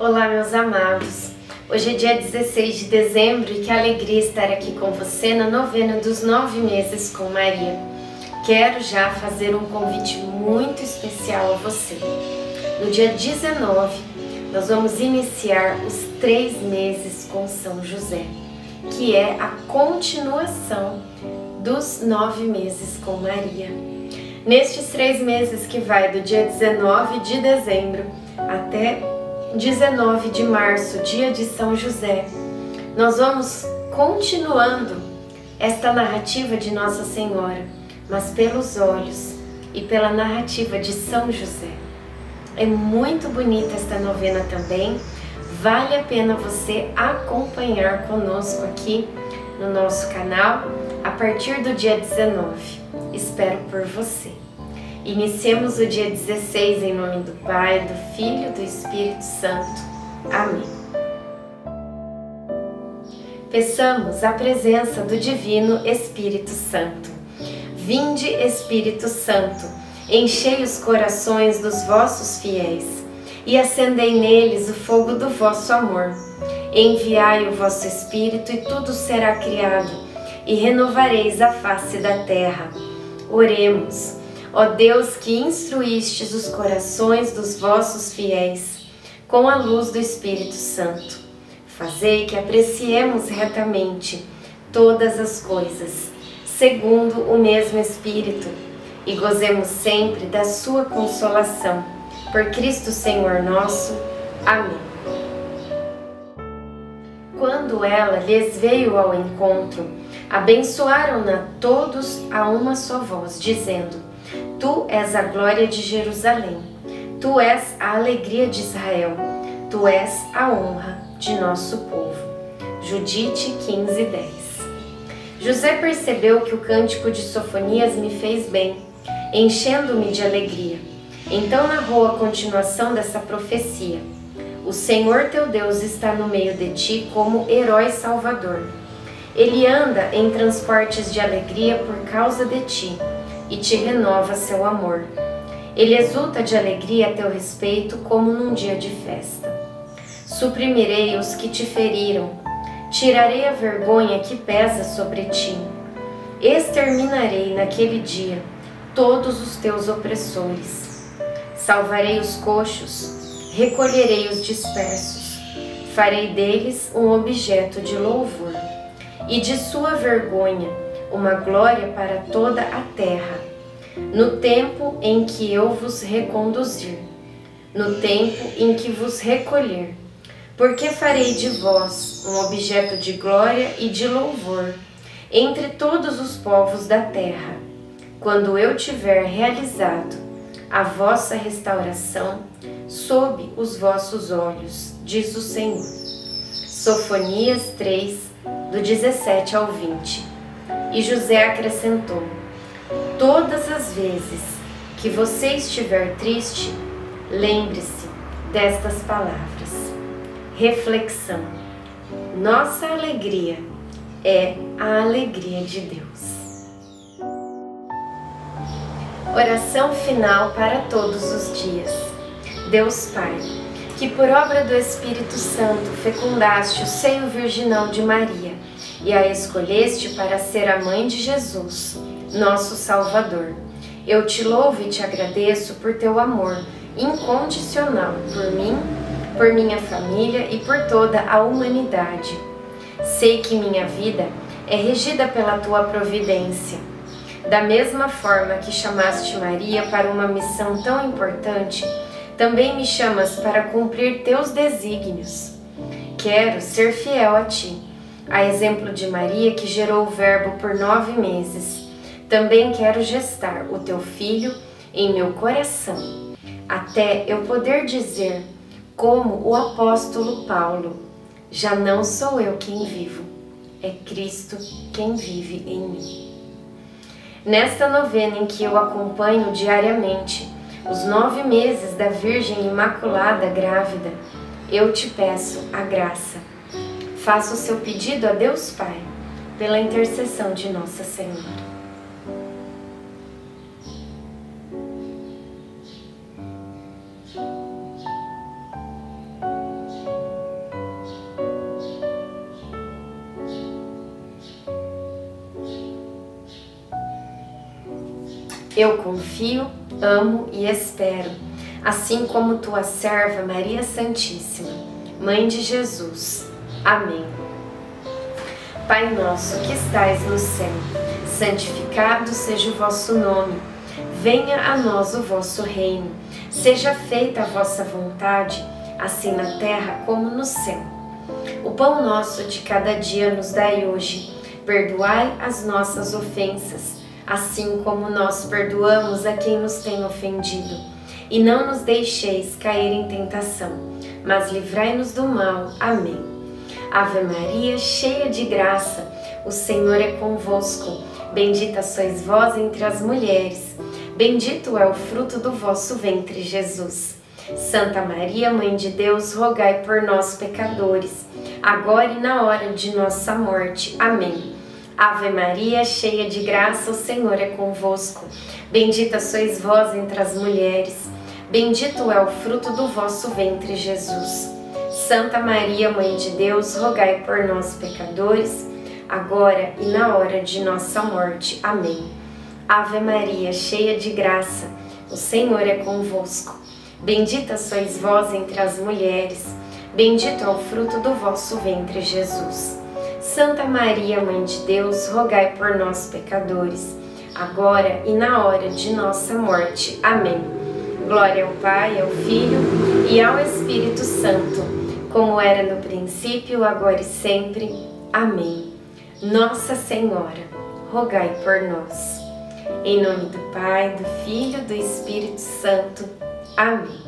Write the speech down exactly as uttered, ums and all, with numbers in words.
Olá, meus amados. Hoje é dia dezesseis de dezembro e que alegria estar aqui com você na novena dos nove meses com Maria. Quero já fazer um convite muito especial a você. No dia dezenove, nós vamos iniciar os três meses com São José, que é a continuação dos nove meses com Maria. Nestes três meses que vai do dia dezenove de dezembro até dezenove de março, dia de São José, nós vamos continuando esta narrativa de Nossa Senhora, mas pelos olhos e pela narrativa de São José. É muito bonita esta novena também, vale a pena você acompanhar conosco aqui no nosso canal a partir do dia dezenove. Espero por você. Iniciemos o dia dezesseis em nome do Pai, do Filho e do Espírito Santo. Amém. Peçamos a presença do Divino Espírito Santo. Vinde, Espírito Santo, enchei os corações dos vossos fiéis e acendei neles o fogo do vosso amor. Enviai o vosso Espírito e tudo será criado, e renovareis a face da terra. Oremos. Ó Deus, que instruístes os corações dos vossos fiéis com a luz do Espírito Santo, fazei que apreciemos retamente todas as coisas, segundo o mesmo Espírito, e gozemos sempre da sua consolação. Por Cristo Senhor nosso. Amém. Quando ela lhes veio ao encontro, abençoaram-na todos a uma só voz, dizendo: Tu és a glória de Jerusalém, Tu és a alegria de Israel, Tu és a honra de nosso povo. Judite quinze, dez. José percebeu que o cântico de Sofonias me fez bem, enchendo-me de alegria. Então narrou a continuação dessa profecia. O Senhor teu Deus está no meio de ti como herói salvador. Ele anda em transportes de alegria por causa de ti, e te renova seu amor. Ele exulta de alegria a teu respeito como num dia de festa. Suprimirei os que te feriram, tirarei a vergonha que pesa sobre ti. Exterminarei naquele dia todos os teus opressores. Salvarei os coxos, recolherei os dispersos, farei deles um objeto de louvor, e de sua vergonha uma glória para toda a terra, no tempo em que eu vos reconduzir, no tempo em que vos recolher, porque farei de vós um objeto de glória e de louvor entre todos os povos da terra, quando eu tiver realizado a vossa restauração sob os vossos olhos, diz o Senhor. Sofonias três, do dezessete ao vinte. E José acrescentou: todas as vezes que você estiver triste, lembre-se destas palavras. Reflexão: nossa alegria é a alegria de Deus. Oração final para todos os dias. Deus Pai, que por obra do Espírito Santo fecundaste o seio virginal de Maria e a escolheste para ser a mãe de Jesus, nosso Salvador. Eu te louvo e te agradeço por teu amor incondicional por mim, por minha família e por toda a humanidade. Sei que minha vida é regida pela tua providência. Da mesma forma que chamaste Maria para uma missão tão importante, também me chamas para cumprir teus desígnios. Quero ser fiel a ti, a exemplo de Maria, que gerou o Verbo por nove meses. Também quero gestar o teu Filho em meu coração, até eu poder dizer, como o apóstolo Paulo: já não sou eu quem vivo, é Cristo quem vive em mim. Nesta novena em que eu acompanho diariamente os nove meses da Virgem Imaculada grávida, eu te peço a graça. Faça o seu pedido a Deus Pai, pela intercessão de Nossa Senhora. Eu confio, amo e espero, assim como tua serva Maria Santíssima, Mãe de Jesus. Amém. Pai nosso que estais no céu, santificado seja o vosso nome. Venha a nós o vosso reino. Seja feita a vossa vontade, assim na terra como no céu. O pão nosso de cada dia nos dai hoje. Perdoai as nossas ofensas, assim como nós perdoamos a quem nos tem ofendido. E não nos deixeis cair em tentação, mas livrai-nos do mal. Amém. Ave Maria, cheia de graça, o Senhor é convosco. Bendita sois vós entre as mulheres. Bendito é o fruto do vosso ventre, Jesus. Santa Maria, Mãe de Deus, rogai por nós, pecadores, agora e na hora de nossa morte. Amém. Ave Maria, cheia de graça, o Senhor é convosco. Bendita sois vós entre as mulheres. Bendito é o fruto do vosso ventre, Jesus. Santa Maria, Mãe de Deus, rogai por nós, pecadores, agora e na hora de nossa morte. Amém. Ave Maria, cheia de graça, o Senhor é convosco. Bendita sois vós entre as mulheres. Bendito é o fruto do vosso ventre, Jesus. Santa Maria, Mãe de Deus, rogai por nós, pecadores, agora e na hora de nossa morte. Amém. Glória ao Pai, ao Filho e ao Espírito Santo, como era no princípio, agora e sempre. Amém. Nossa Senhora, rogai por nós. Em nome do Pai, do Filho e do Espírito Santo. Amém.